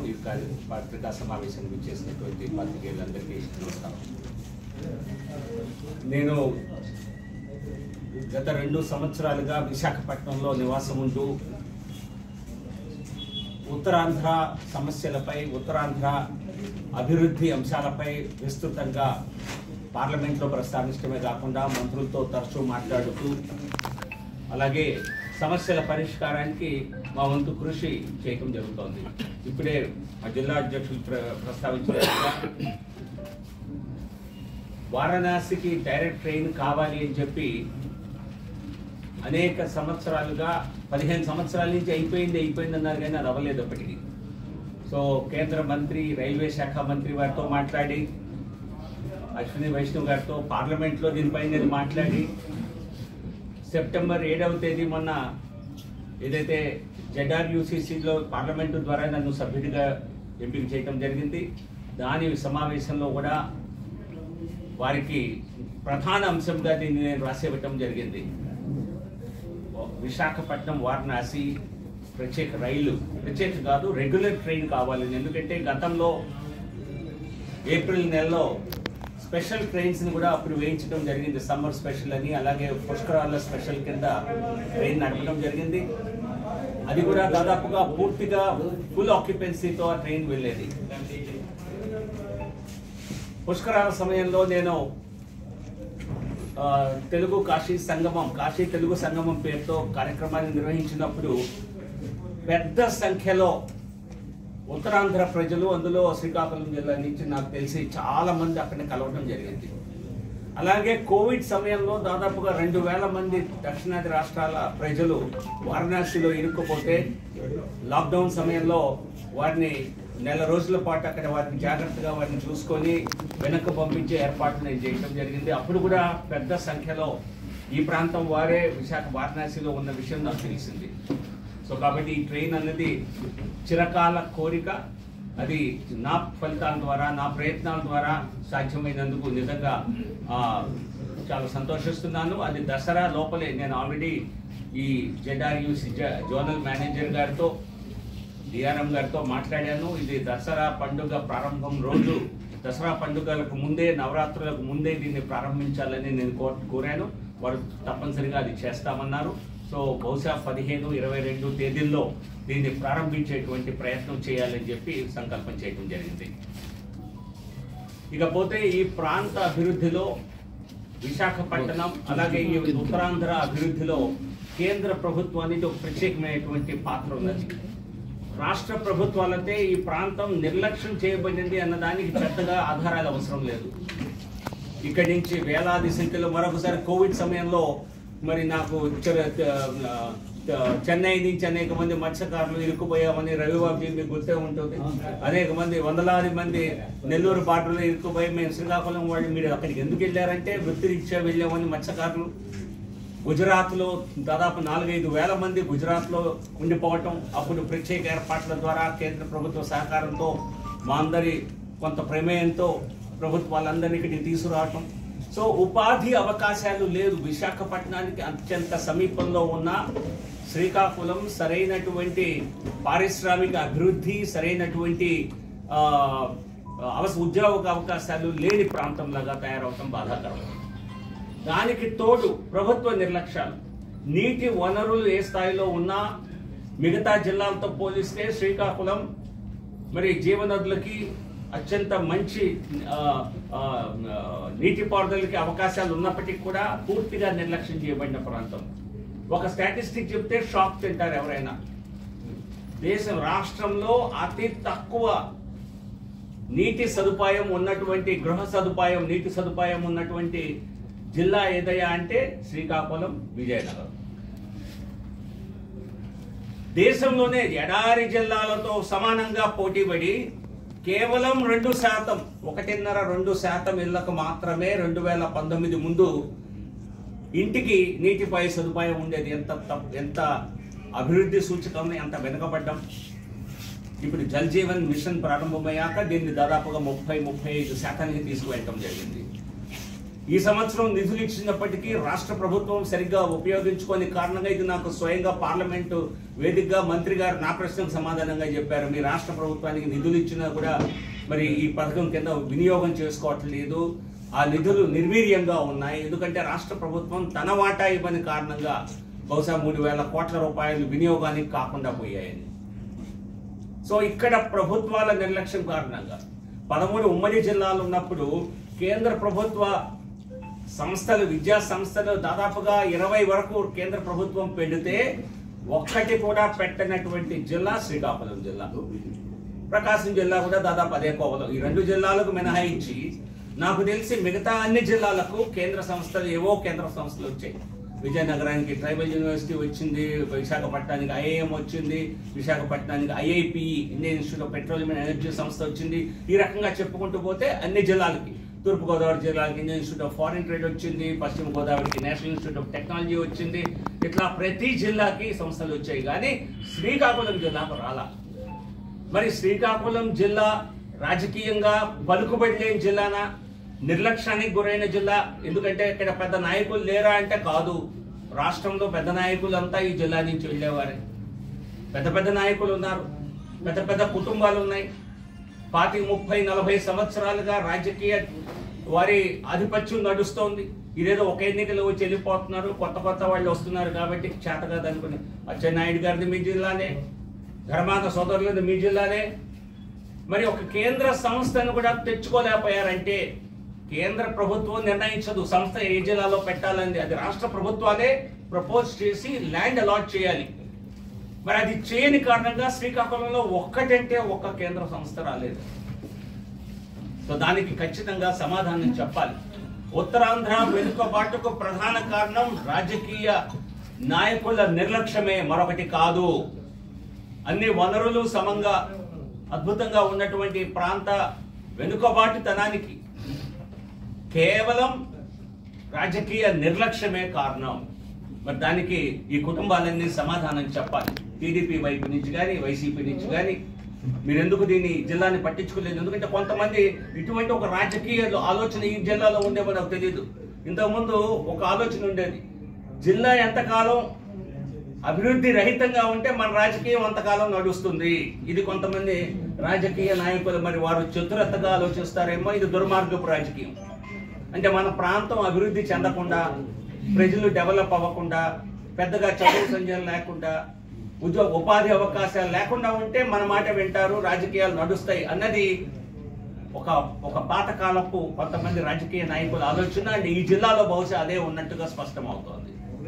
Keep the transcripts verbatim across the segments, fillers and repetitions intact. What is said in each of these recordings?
ఈ పత్రికా సమావేశానికి చేసినటువంటి పత్రికేయులందరికీ నమస్కారం. నేను గత రెండు సంవత్సరాలుగా విశాఖపట్నంలో నివాసం ఉంటూ ఉత్తరాంధ్ర సమస్యలపై, ఉత్తరాంధ్ర అభివృద్ధి అంశాలపై విస్తృతంగా పార్లమెంట్లో ప్రస్తావించడమే కాకుండా మంత్రులతో తరచూ మాట్లాడుతూ, అలాగే సమస్యల పరిష్కారానికి మా వంతు కృషి చేయడం జరుగుతోంది. ఇప్పుడే మా జిల్లా అధ్యక్షులు ప్ర ప్రస్తావించినట్టుగా వారణాసికి డైరెక్ట్ ట్రైన్ కావాలి అని చెప్పి అనేక సంవత్సరాలుగా, పదిహేను సంవత్సరాల నుంచి అయిపోయింది అయిపోయింది అన్నారు కానీ అది అవ్వలేదు అప్పటికి. సో కేంద్ర మంత్రి, రైల్వే శాఖ మంత్రి వారితో మాట్లాడి, అశ్విని వైష్ణవ్ గారితో పార్లమెంట్లో దీనిపై నేను మాట్లాడి, సెప్టెంబర్ ఏడవ తేదీ మొన్న ఏదైతే జెడ్ఆర్యూసీసీలో పార్లమెంటు ద్వారా నన్ను సభ్యుడిగా ఎంపిక చేయడం జరిగింది. దాని సమావేశంలో కూడా వారికి ప్రధాన అంశంగా దీన్ని నేను రాసివ్వటం జరిగింది. విశాఖపట్నం వారణాసి ప్రత్యేక రైలు, ప్రత్యేక కాదు రెగ్యులర్ ట్రైన్ కావాలి. ఎందుకంటే గతంలో ఏప్రిల్ నెలలో స్పెషల్ ట్రైన్స్ని కూడా అప్పుడు వేయించడం జరిగింది. సమ్మర్ స్పెషల్ అని, అలాగే పుష్కరాల స్పెషల్ కింద ట్రైన్ నడపడం జరిగింది. అది కూడా దాదాపుగా పూర్తిగా ఫుల్ ఆక్యుపెన్సీతో ఆ ట్రైన్ వెళ్ళేది. పుష్కరాల సమయంలో నేను తెలుగు కాశీ సంగమం, కాశీ తెలుగు సంగమం పేరుతో కార్యక్రమాన్ని నిర్వహించినప్పుడు పెద్ద సంఖ్యలో ఉత్తరాంధ్ర ప్రజలు, అందులో శ్రీకాకుళం జిల్లా నుంచి నాకు తెలిసి చాలా మంది అక్కడిని కలవడం జరిగింది. అలాగే కోవిడ్ సమయంలో దాదాపుగా రెండు వేల మంది దక్షిణాది రాష్ట్రాల ప్రజలు వారణాసిలో ఇరుక్కుపోతే, లాక్డౌన్ సమయంలో వారిని నెల రోజుల పాటు అక్కడ వారిని జాగ్రత్తగా వారిని చూసుకొని వెనక్కు పంపించే ఏర్పాట్లు నేను చేయడం జరిగింది. అప్పుడు కూడా పెద్ద సంఖ్యలో ఈ ప్రాంతం వారే విశాఖ వారణాసిలో ఉన్న విషయం నాకు తెలిసింది. సో కాబట్టి ఈ ట్రైన్ అన్నది చిరకాల కోరిక, అది నా ఫలితాల ద్వారా, నా ప్రయత్నాల ద్వారా సాధ్యమైనందుకు నిజంగా చాలా సంతోషిస్తున్నాను. అది దసరా లోపలే నేను ఆల్రెడీ ఈ జెడ్ఆర్యూసీ జోనల్ మేనేజర్ గారితో, డిఆర్ఎం గారితో మాట్లాడాను. ఇది దసరా పండుగ ప్రారంభం రోజు, దసరా పండుగలకు ముందే, నవరాత్రులకు ముందే దీన్ని ప్రారంభించాలని నేను కోరాను. వారు తప్పనిసరిగా అది చేస్తామన్నారు. సో బహుశా పదిహేను ఇరవై రెండు తేదీల్లో దీన్ని ప్రారంభించేటువంటి ప్రయత్నం చేయాలని చెప్పి సంకల్పం చేయడం జరిగింది. ఇకపోతే ఈ ప్రాంత అభివృద్ధిలో విశాఖపట్నం, అలాగే ఈ ఉత్తరాంధ్ర అభివృద్ధిలో కేంద్ర ప్రభుత్వానికి ఒక ప్రత్యేకమైనటువంటి పాత్ర ఉన్నది. రాష్ట్ర ప్రభుత్వాలైతే ఈ ప్రాంతం నిర్లక్ష్యం చేయబడింది అన్నదానికి పెద్దగా ఆధారాలు అవసరం లేదు. ఇక్కడి నుంచి వేలాది సంఖ్యలో, మరొకసారి కోవిడ్ సమయంలో మరి నాకు చెన్నై నుంచి అనేక మంది మత్స్యకారులు ఇరుక్కుపోయామని రవిబాబు మీకు గుర్తే ఉంటుంది. అనేక మంది, వందలాది మంది నెల్లూరు బార్డర్లో ఇరుక్కుపోయి మేము శ్రీకాకుళం వాళ్ళు మీరు అక్కడికి ఎందుకు వెళ్ళారంటే వృత్తిరీత్యా వెళ్ళామని మత్స్యకారులు. గుజరాత్లో దాదాపు నాలుగైదు వేల మంది గుజరాత్లో ఉండిపోవటం, అప్పుడు ప్రత్యేక ఏర్పాట్ల ద్వారా కేంద్ర ప్రభుత్వ సహకారంతో మా అందరి కొంత ప్రమేయంతో ప్రభుత్వాలందరినీ ఇక్కడికి తీసుకురావటం. సో ఉపాధి అవకాశాలు లేదు. విశాఖపట్నానికి అత్యంత సమీపంలో ఉన్న శ్రీకాకుళం సరైనటువంటి పారిశ్రామిక అభివృద్ధి, సరైనటువంటి అవస ఉద్యోగ అవకాశాలు లేని ప్రాంతంలాగా తయారవటం బాధాకరం. దానికి తోడు ప్రభుత్వ నిర్లక్ష్యాలు. నీటి వనరులు ఏ స్థాయిలో ఉన్నా మిగతా జిల్లాలతో పోలిస్తే శ్రీకాకుళం మరి జీవనదులకి అత్యంత మంచి నీటిపారుదలకి అవకాశాలు ఉన్నప్పటికీ కూడా పూర్తిగా నిర్లక్ష్యం చేయబడిన ప్రాంతం. ఒక స్టాటిస్టిక్ చెప్తే షాక్ తింటారు ఎవరైనా. దేశం రాష్ట్రంలో అతి తక్కువ నీటి సదుపాయం ఉన్నటువంటి, గృహ సదుపాయం, నీటి సదుపాయం ఉన్నటువంటి జిల్లా ఏదయ్యా అంటే శ్రీకాకుళం, విజయనగరం. దేశంలోనే ఎడారి జిల్లాలతో సమానంగా పోటీపడి కేవలం రెండు శాతం, ఒకటిన్నర రెండు శాతం ఇళ్లకు మాత్రమే రెండు వేల పంతొమ్మిది ముందు ఇంటికి నీటిపై సదుపాయం ఉండేది. ఎంత ఎంత అభివృద్ధి సూచకంలో ఎంత వెనుకబడ్డం. ఇప్పుడు జల్ జీవన్ మిషన్ ప్రారంభమయ్యాక దీన్ని దాదాపుగా ముప్పై ముప్పై ఐదు శాతానికి తీసుకువెళ్ళటం జరిగింది. ఈ సంవత్సరం నిధులు ఇచ్చినప్పటికీ రాష్ట్ర ప్రభుత్వం సరిగ్గా ఉపయోగించుకోని కారణంగా ఇది నాకు స్వయంగా పార్లమెంటు వేదికగా మంత్రి గారు నా ప్రశ్నకు సమాధానంగా చెప్పారు. మీ రాష్ట్ర ప్రభుత్వానికి నిధులు ఇచ్చినా కూడా మరి ఈ పథకం కింద వినియోగం చేసుకోవట్లేదు, ఆ నిధులు నిర్వీర్యంగా ఉన్నాయి. ఎందుకంటే రాష్ట్ర ప్రభుత్వం తన వాటా ఇవ్వని కారణంగా బహుశా మూడు వేల కోట్ల రూపాయలు వినియోగానికి కాకుండా పోయాయని. సో ఇక్కడ ప్రభుత్వాల నిర్లక్ష్యం కారణంగా పదమూడు ఉమ్మడి జిల్లాలు ఉన్నప్పుడు కేంద్ర ప్రభుత్వ సంస్థలు, విద్యా సంస్థలు దాదాపుగా ఇరవై వరకు కేంద్ర ప్రభుత్వం పెడితే ఒక్కటి కూడా పెట్టనటువంటి జిల్లా శ్రీకాకుళం జిల్లా. ప్రకాశం జిల్లా కూడా దాదాపు అదే కోవలో. ఈ రెండు జిల్లాలకు మినహాయించి నాకు తెలిసి మిగతా అన్ని జిల్లాలకు కేంద్ర సంస్థలు, ఏవో కేంద్ర సంస్థలు వచ్చాయి. విజయనగరానికి ట్రైబల్ యూనివర్సిటీ వచ్చింది, విశాఖపట్నానికి ఐఐఎం వచ్చింది, విశాఖపట్నానికి IIPE Indian Institute of Petroleum and Energy సంస్థ వచ్చింది. ఈ రకంగా చెప్పుకుంటూ పోతే అన్ని జిల్లాలకి, తూర్పుగోదావరి జిల్లాకి Indian Institute of Foreign Trade వచ్చింది, పశ్చిమ గోదావరికి నేషనల్ ఇన్స్టిట్యూట్ ఆఫ్ టెక్నాలజీ వచ్చింది. ఇట్లా ప్రతి జిల్లాకి సంస్థలు వచ్చాయి, కానీ శ్రీకాకుళం జిల్లాకు రాలా. మరి శ్రీకాకుళం జిల్లా రాజకీయంగా పలుకుబడి లేని జిల్లానా, నిర్లక్ష్యానికి గురైన జిల్లా? ఎందుకంటే ఇక్కడ పెద్ద నాయకులు లేరా అంటే కాదు. రాష్ట్రంలో పెద్ద నాయకులు అంతా ఈ జిల్లా నుంచి వెళ్ళేవారే. పెద్ద పెద్ద నాయకులు ఉన్నారు, పెద్ద పెద్ద కుటుంబాలు ఉన్నాయి. పాతి ముప్పై నలభై సంవత్సరాలుగా రాజకీయ వారి ఆధిపత్యం నడుస్తోంది. ఇదేదో ఒక ఎన్నికలు వచ్చి వెళ్ళిపోతున్నారు, కొత్త కొత్త వాళ్ళు వస్తున్నారు కాబట్టి చేత కాదు అనుకుని. అచ్చెన్నాయుడు గారిది మీ జిల్లానే, ధర్మాన సోదరులది మీ జిల్లానే. మరి ఒక కేంద్ర సంస్థను కూడా తెచ్చుకోలేకపోయారంటే కేంద్ర ప్రభుత్వం నిర్ణయించదు సంస్థ ఏ జిల్లాలో పెట్టాలని, అది రాష్ట్ర ప్రభుత్వాలే ప్రపోజ్ చేసి ల్యాండ్ అలాట్ చేయాలి. మరి అది చేయని కారణంగా శ్రీకాకుళంలో ఒక్కటంటే ఒక్క కేంద్ర సంస్థ రాలేదు. సో దానికి ఖచ్చితంగా సమాధానం చెప్పాలి. ఉత్తరాంధ్ర వెనుకబాటుకు ప్రధాన కారణం రాజకీయ నాయకుల నిర్లక్ష్యమే, మరొకటి కాదు. అన్ని వనరులు సమంగా అద్భుతంగా ఉన్నటువంటి ప్రాంత వెనుకబాటుతనానికి కేవలం రాజకీయ నిర్లక్ష్యమే కారణం. మరి దానికి ఈ కుటుంబాలన్నీ సమాధానం చెప్పాలి. టీడీపీ వైపు నుంచి కానీ, వైసీపీ నుంచి కానీ మీరు ఎందుకు దీన్ని జిల్లాని పట్టించుకోలేదు? ఎందుకంటే కొంతమంది ఇటువంటి ఒక రాజకీయ ఆలోచన ఈ జిల్లాలో ఉండేవో నాకు తెలియదు. ఇంతకుముందు ఒక ఆలోచన ఉండేది, జిల్లా ఎంతకాలం అభివృద్ధి రహితంగా ఉంటే మన రాజకీయం అంతకాలం నడుస్తుంది. ఇది కొంతమంది రాజకీయ నాయకులు మరి వారు చతురతగా ఆలోచిస్తారేమో, ఇది దుర్మార్గపు రాజకీయం. అంటే మన ప్రాంతం అభివృద్ధి చెందకుండా, ప్రజలు డెవలప్ అవ్వకుండా, పెద్దగా చదువు సంజయం లేకుండా, ఉద్యోగ ఉపాధి అవకాశాలు లేకుండా ఉంటే మన మాట వింటారు, రాజకీయాలు నడుస్తాయి అన్నది ఒక ఒక పాతకాలపు కొంతమంది రాజకీయ నాయకుల ఆలోచన. అంటే ఈ జిల్లాలో బహుశా అదే ఉన్నట్టుగా స్పష్టమవుతోంది.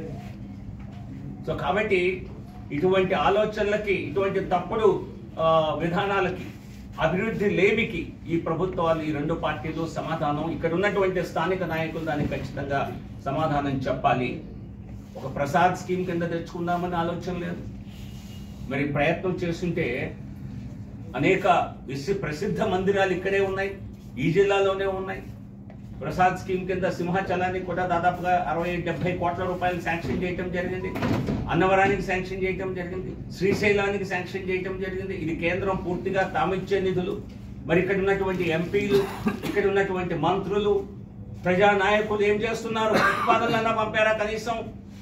సో కాబట్టి ఇటువంటి ఆలోచనలకి, ఇటువంటి తప్పుడు విధానాలకి, అభివృద్ధి లేమికి ఈ ప్రభుత్వాలు, ఈ రెండు పార్టీలు సమాధానం, ఇక్కడ ఉన్నటువంటి స్థానిక నాయకులు దానికి ఖచ్చితంగా సమాధానం చెప్పాలి. ఒక ప్రసాద్ స్కీమ్ కింద తెచ్చుకుందామని ఆలోచన లేదు. మరి ప్రయత్నం చేస్తుంటే అనేక విశ్వ ప్రసిద్ధ మందిరాలు ఇక్కడే ఉన్నాయి, ఈ జిల్లాలోనే ఉన్నాయి. ప్రసాద్ స్కీమ్ కింద సింహాచలానికి కూడా దాదాపుగా అరవై డెబ్బై కోట్ల రూపాయలు శాంక్షన్ చేయటం జరిగింది, అన్నవరానికి శాంక్షన్ చేయటం జరిగింది, శ్రీశైలానికి శాంక్షన్ చేయటం జరిగింది. ఇది కేంద్రం పూర్తిగా తామిచ్చే నిధులు. మరి ఇక్కడ ఉన్నటువంటి ఎంపీలు, ఇక్కడ ఉన్నటువంటి మంత్రులు, ప్రజా నాయకులు ఏం చేస్తున్నారు? ప్రతిపాదనలన్నా పంపారా కనీసం?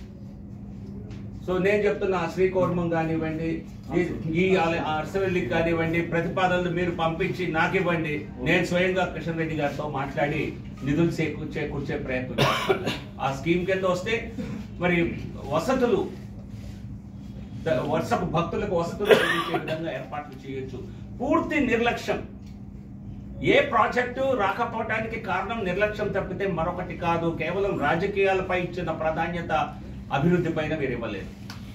సో నేను చెప్తున్నా, శ్రీకౌర్మం కానివ్వండి, ఈ అరసవెల్లికి కానివ్వండి, ప్రతిపాదనలు మీరు పంపించి నాకు ఇవ్వండి. నేను స్వయంగా కిషన్ రెడ్డి గారితో మాట్లాడి నిధులు చేకూర్చే కూర్చే ప్రయత్నం చేస్తాను. ఆ స్కీమ్ కింద వస్తే మరి వసతులు, వర్షపు భక్తులకు వసతులు అందించే విధంగా ఏర్పాట్లు చేయొచ్చు. పూర్తి నిర్లక్ష్యం. ఏ ప్రాజెక్టు రాకపోవడానికి కారణం నిర్లక్ష్యం తప్పితే మరొకటి కాదు. కేవలం రాజకీయాలపై ఇచ్చిన ప్రాధాన్యత అభివృద్ధి పైన మీరు ఇవ్వలేదు.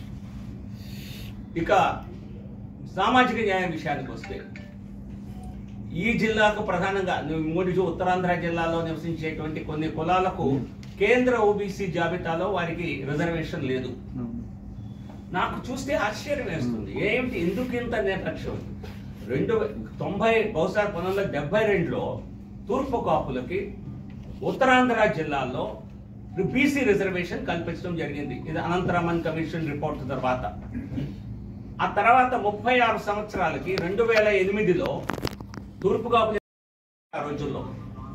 ఇక సామాజిక న్యాయం విషయానికి వస్తే, ఈ జిల్లాకు ప్రధానంగా మూడు ఉత్తరాంధ్ర జిల్లాలో నివసించేటువంటి కొన్ని కులాలకు కేంద్ర ఓబీసీ జాబితాలో వారికి రిజర్వేషన్ లేదు. నాకు చూస్తే ఆశ్చర్యం వేస్తుంది. ఏమిటి, ఎందుకు ఇంత నిర్లక్ష్యం? రెండు తొంభై బహుశా పంతొమ్మిది వందల డెబ్బై రెండులో తూర్పు కాపులకి ఉత్తరాంధ్ర జిల్లాల్లో బీసీ రిజర్వేషన్ కల్పించడం జరిగింది. ఇది అనంతరామన్ కమిషన్ రిపోర్ట్ తర్వాత. ఆ తర్వాత ముప్పై ఆరు సంవత్సరాలకి రెండు వేల ఎనిమిదిలో తూర్పు కాపుల రోజుల్లో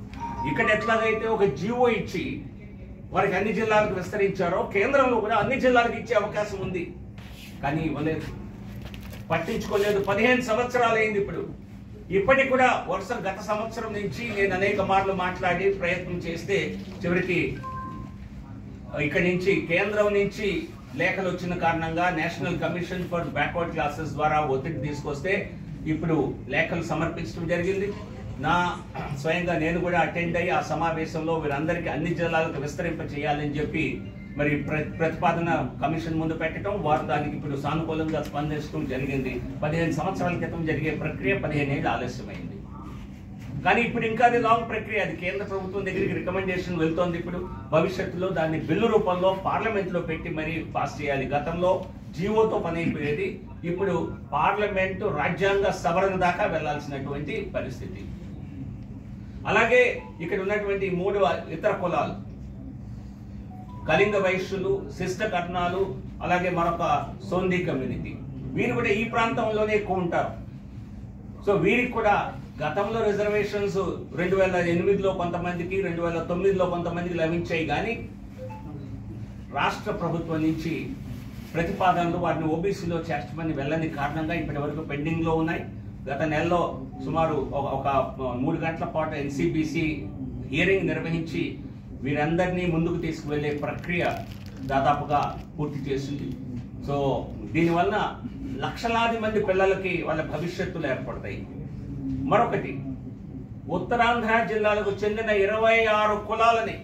ఇక్కడ ఎట్లాగైతే ఒక జీవో ఇచ్చి వారికి అన్ని జిల్లాలకు విస్తరించారో కేంద్రంలో కూడా అన్ని జిల్లాలకు ఇచ్చే అవకాశం ఉంది, కానీ ఇవ్వలేదు, పట్టించుకోలేదు. పదిహేను సంవత్సరాలు అయింది. ఇప్పుడు ఇప్పటికి కూడా వరుస గత సంవత్సరం నుంచి నేను అనేక మార్లు మాట్లాడి ప్రయత్నం చేస్తే చివరికి ఇక్కడి నుంచి కేంద్రం నుంచి లేఖలు వచ్చిన కారణంగా National Commission for Backward Classes ద్వారా ఒత్తిడి తీసుకొస్తే ఇప్పుడు లేఖలు సమర్పించడం జరిగింది. నా స్వయంగా నేను కూడా అటెండ్ అయ్యి ఆ సమావేశంలో వీరందరికీ అన్ని జిల్లాలకు విస్తరింప చేయాలని చెప్పి మరి ప్రతిపాదన కమిషన్ ముందు పెట్టడం, వారు దానికి ఇప్పుడు సానుకూలంగా స్పందించడం జరిగింది. పదిహేను సంవత్సరాల క్రితం జరిగే ప్రక్రియ పదిహేను ఏళ్ళు ఆలస్యమైంది. కానీ ఇప్పుడు ఇంకా అది లాంగ్ ప్రక్రియ, అది కేంద్ర ప్రభుత్వం దగ్గరికి రికమెండేషన్ వెళ్తోంది. ఇప్పుడు భవిష్యత్తులో దాన్ని బిల్లు రూపంలో పార్లమెంట్ లో పెట్టి మరీ పాస్ చేయాలి. గతంలో జీవోతో పని అయిపోయేది, ఇప్పుడు పార్లమెంటు రాజ్యాంగ సవరణ దాకా వెళ్లాల్సినటువంటి పరిస్థితి. అలాగే ఇక్కడ ఉన్నటువంటి మూడు ఇతర కులాలు, కళింగ వైశ్యులు, శిష్ట కర్ణాలు, అలాగే మరొక సోంది కమ్యూనిటీ, వీరు కూడా ఈ ప్రాంతంలోనే ఎక్కువ ఉంటారు. సో వీరికి కూడా గతంలో రిజర్వేషన్స్ రెండు వేల ఎనిమిదిలో కొంతమందికి, రెండు వేల తొమ్మిదిలో కొంతమందికి లభించాయి, కానీ రాష్ట్ర ప్రభుత్వం నుంచి ప్రతిపాదనలు వారిని ఓబీసీలో చేర్చమని వెళ్ళని కారణంగా ఇప్పటి వరకు పెండింగ్ లో ఉన్నాయి. గత నెలలో సుమారు ఒక మూడు గంటల పాటు ఎన్సీబీసీ హియరింగ్ నిర్వహించి వీరందరినీ ముందుకు తీసుకువెళ్లే ప్రక్రియ దాదాపుగా పూర్తి చేసింది. సో దీనివల్ల లక్షలాది మంది పిల్లలకి వాళ్ళ భవిష్యత్తులు ఏర్పడతాయి. మరొకటి, ఉత్తరాంధ్ర జిల్లాలకు చెందిన ఇరవై ఆరు కులాలని,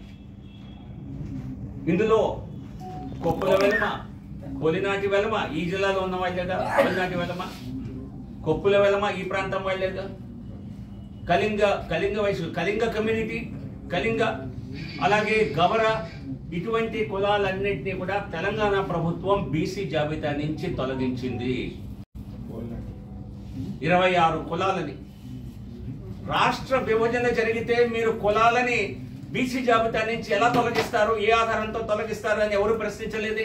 ఇందులో కొప్పుల వెలమ, కొలినాటి వెలమ ఈ జిల్లాలో ఉన్న వాళ్ళేగా, కొలినాటి వెలమ, కొప్పుల వెలమ ఈ ప్రాంతం వాళ్ళేగా, కళింగ కళింగ వైశ్యులు, కళింగ కమ్యూనిటీ, కళింగ, అలాగే గవర, ఇటువంటి కులాలన్నింటినీ కూడా తెలంగాణ ప్రభుత్వం బీసీ జాబితా నుంచి తొలగించింది. ఇరవై ఆరు కులాలని. రాష్ట్ర విభజన జరిగితే మీరు కులాలని బీసీ జాబితా నుంచి ఎలా తొలగిస్తారు, ఏ ఆధారంతో తొలగిస్తారు అని ఎవరు ప్రశ్నించలేదే.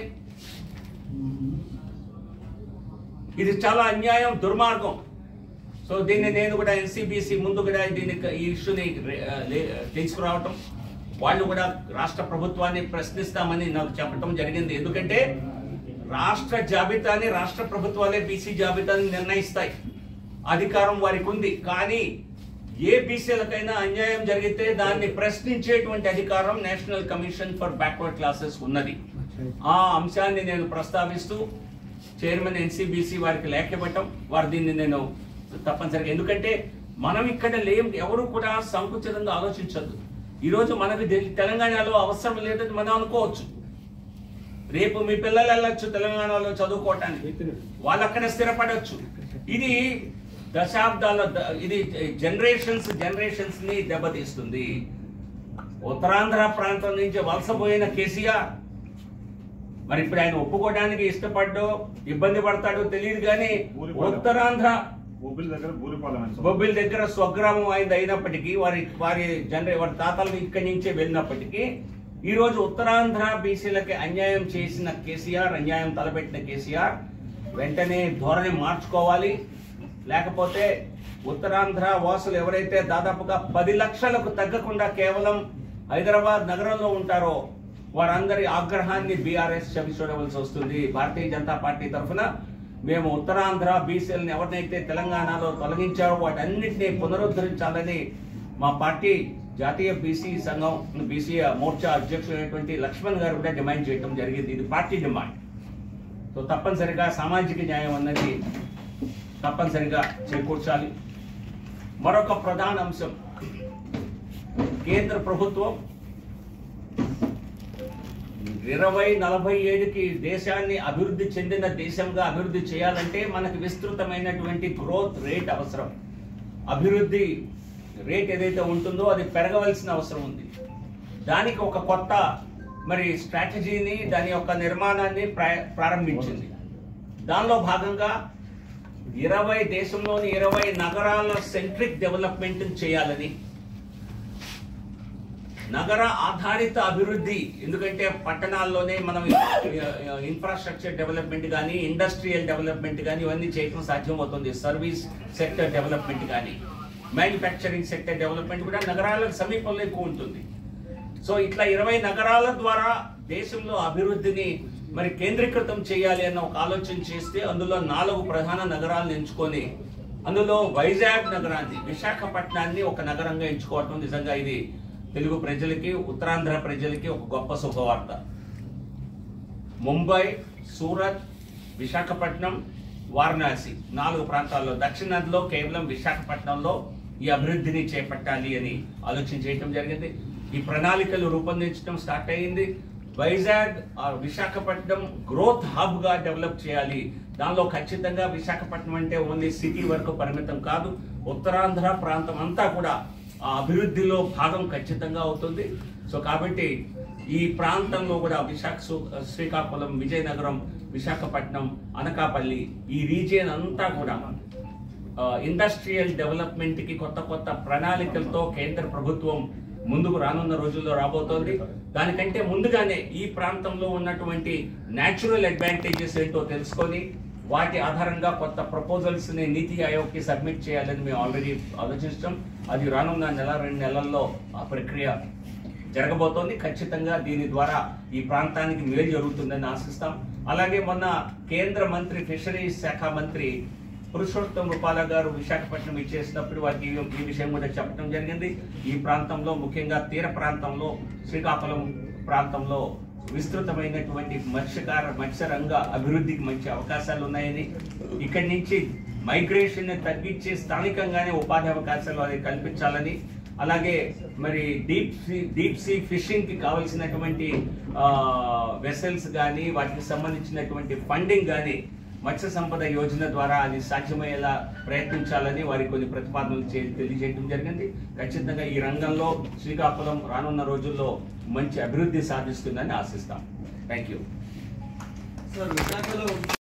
ఇది చాలా అన్యాయం, దుర్మార్గం. సో దీన్ని నేను కూడా ఎన్సీబీసీ ముందు కూడా దీన్ని ఈ ఇష్యూని తీసుకురావటం, వాళ్ళు కూడా రాష్ట్ర ప్రభుత్వాన్ని ప్రశ్నిస్తామని నాకు చెప్పడం జరిగింది. ఎందుకంటే రాష్ట్ర జాబితాని రాష్ట్ర ప్రభుత్వాలే బీసీ జాబితాని నిర్ణయిస్తాయి, అధికారం వారికి ఉంది. కానీ ఏ బీసీలకైనా అన్యాయం జరిగితే దాన్ని ప్రశ్నించేటువంటి అధికారం National Commission for Backward Classes ఉన్నది. ఆ అంశాన్ని నేను ప్రస్తావిస్తూ చైర్మన్ ఎన్సీబీసీ వారికి లేఖ ఇవ్వటం, వారు దీన్ని నేను తప్పనిసరిగా, ఎందుకంటే మనం ఇక్కడ లేం, ఎవరు కూడా సంకుచితంగా ఆలోచించద్దు. ఈరోజు మనకు తెలంగాణలో అవసరం లేదని మనం అనుకోవచ్చు, రేపు మీ పిల్లలు వెళ్ళొచ్చు తెలంగాణలో చదువుకోవటానికి, వాళ్ళు అక్కడ స్థిరపడవచ్చు. ఇది దశాబ్దాల, ఇది జనరేషన్స్ జనరేషన్స్ ని దెబ్బతీస్తుంది. ఉత్తరాంధ్ర ప్రాంతం నుంచి వలసపోయిన కేసీఆర్ మరి ఇప్పుడు ఆయన ఒప్పుకోవడానికి ఇష్టపడ్డో ఇబ్బంది పడతాడో తెలియదు, కానీ ఉత్తరాంధ్ర బొబ్బిల్ దగ్గర స్వగ్రామం అయింది అయినప్పటికీ, వారి వారి జనరే వారి తాతలు ఇక్కడి నుంచే వెళ్ళినప్పటికీ ఈ రోజు ఉత్తరాంధ్ర బీసీలకి అన్యాయం చేసిన కేసీఆర్, అన్యాయం తలపెట్టిన కేసీఆర్ వెంటనే ధోరణి మార్చుకోవాలి. లేకపోతే ఉత్తరాంధ్ర వాసులు ఎవరైతే దాదాపుగా పది లక్షలకు తగ్గకుండా కేవలం హైదరాబాద్ నగరంలో ఉంటారో వారందరి ఆగ్రహాన్ని బీఆర్ఎస్ చవి చూడవలసి వస్తుంది. భారతీయ జనతా పార్టీ తరఫున మేము ఉత్తరాంధ్ర బీసీలను ఎవరినైతే తెలంగాణలో తొలగించారో వాటన్నిటినీ పునరుద్ధరించాలని మా పార్టీ జాతీయ బీసీ సంఘం బీసీ మోర్చా అధ్యక్షుడైనటువంటి లక్ష్మణ్ గారు కూడా డిమాండ్ చేయడం జరిగింది. ఇది పార్టీ డిమాండ్. సో తప్పనిసరిగా సామాజిక న్యాయం అన్నది తప్పనిసరిగా చేకూర్చాలి. మరొక ప్రధాన అంశం, కేంద్ర ప్రభుత్వం ఇరవై నలభై ఏడుకి దేశాన్ని అభివృద్ధి చెందిన దేశంగా అభివృద్ధి చేయాలంటే మనకు విస్తృతమైనటువంటి గ్రోత్ రేట్ అవసరం. అభివృద్ధి రేట్ ఏదైతే ఉంటుందో అది పెరగవలసిన అవసరం ఉంది. దానికి ఒక కొత్త మరి స్ట్రాటజీని, దాని యొక్క నిర్మాణాన్ని ప్రారంభించింది. దానిలో భాగంగా ఇరవై దేశంలోని ఇరవై నగరాల సెంట్రిక్ డెవలప్మెంట్ చేయాలని, నగర ఆధారిత అభివృద్ధి, ఎందుకంటే పట్టణాల్లోనే మనం ఇన్ఫ్రాస్ట్రక్చర్ డెవలప్మెంట్ కానీ ఇండస్ట్రియల్ డెవలప్మెంట్ కానీ ఇవన్నీ చేయడం సాధ్యమవుతుంది, సర్వీస్ సెక్టర్ డెవలప్మెంట్ కానీ. మ్యానుఫ్యాక్చరింగ్ సెక్టర్ డెవలప్మెంట్ కూడా నగరాలకు సమీపంలో ఎక్కువ ఉంటుంది. సో ఇట్లా ఇరవై నగరాల ద్వారా దేశంలో అభివృద్ధిని మరి కేంద్రీకృతం చేయాలి అన్న ఒక ఆలోచన చేస్తే అందులో నాలుగు ప్రధాన నగరాలను ఎంచుకొని అందులో వైజాగ్ నగరాన్ని, విశాఖపట్నాన్ని ఒక నగరంగా ఎంచుకోవటం నిజంగా ఇది తెలుగు ప్రజలకి, ఉత్తరాంధ్ర ప్రజలకి ఒక గొప్ప శుభవార్త. ముంబై, సూరత్, విశాఖపట్నం, వారణాసి నాలుగు ప్రాంతాల్లో, దక్షిణాదిలో కేవలం విశాఖపట్నంలో ఈ అభివృద్ధిని చేపట్టాలి అని ఆలోచన చేయటం జరిగింది. ఈ ప్రణాళికలు రూపొందించడం స్టార్ట్ అయ్యింది. వైజాగ్ విశాఖపట్నం గ్రోత్ హబ్ గా డెవలప్ చేయాలి. దానిలో ఖచ్చితంగా విశాఖపట్నం అంటే ఓన్లీ సిటీ వరకు పరిమితం కాదు, ఉత్తరాంధ్ర ప్రాంతం అంతా కూడా ఆ అభివృద్ధిలో భాగం ఖచ్చితంగా అవుతుంది. సో కాబట్టి ఈ ప్రాంతంలో కూడా విశాఖ శ్రీకాకుళం, విజయనగరం, విశాఖపట్నం, అనకాపల్లి ఈ రీజియన్ అంతా కూడా ఇండస్ట్రియల్ డెవలప్మెంట్ కి కొత్త కొత్త ప్రణాళికలతో కేంద్ర ప్రభుత్వం ముందుకు రానున్న రోజుల్లో రాబోతోంది. దానికంటే ముందుగానే ఈ ప్రాంతంలో ఉన్నటువంటి న్యాచురల్ అడ్వాంటేజెస్ ఏంటో తెలుసుకొని వాటి ఆధారంగా కొత్త ప్రపోజల్స్ ని నీతి ఆయోగ్ కి సబ్మిట్ చేయాలని మేము ఆల్రెడీ ఆలోచిస్తాం. అది రానున్న నెల రెండు నెలల్లో ఆ ప్రక్రియ జరగబోతోంది. ఖచ్చితంగా దీని ద్వారా ఈ ప్రాంతానికి మేలు జరుగుతుందని ఆశిస్తాం. అలాగే మొన్న కేంద్ర మంత్రి, ఫిషరీస్ శాఖ మంత్రి పురుషోత్తం రూపాల గారు విశాఖపట్నం ఇచ్చేసినప్పుడు వారికి ఈ విషయం కూడా చెప్పడం జరిగింది. ఈ ప్రాంతంలో ముఖ్యంగా తీర ప్రాంతంలో, శ్రీకాకుళం ప్రాంతంలో విస్తృతమైనటువంటి మత్స్యకార మత్స్యరంగ అభివృద్ధికి మంచి అవకాశాలు ఉన్నాయని, ఇక్కడి నుంచి మైగ్రేషన్ తగ్గించి స్థానికంగానే ఉపాధి అవకాశాలు అది కల్పించాలని, అలాగే మరి deep sea deep sea fishing కి కావలసినటువంటి వెసల్స్ కానీ వాటికి సంబంధించినటువంటి ఫండింగ్ కానీ మత్స్య సంపద యోజన ద్వారా అది సాధ్యమయ్యేలా ప్రయత్నించాలని వారికి కొన్ని ప్రతిపాదనలు తెలియజేయడం జరిగింది. ఖచ్చితంగా ఈ రంగంలో శ్రీకాకుళం రానున్న రోజుల్లో మంచి అభివృద్ధి సాధిస్తుందని ఆశిస్తాం. Thank you.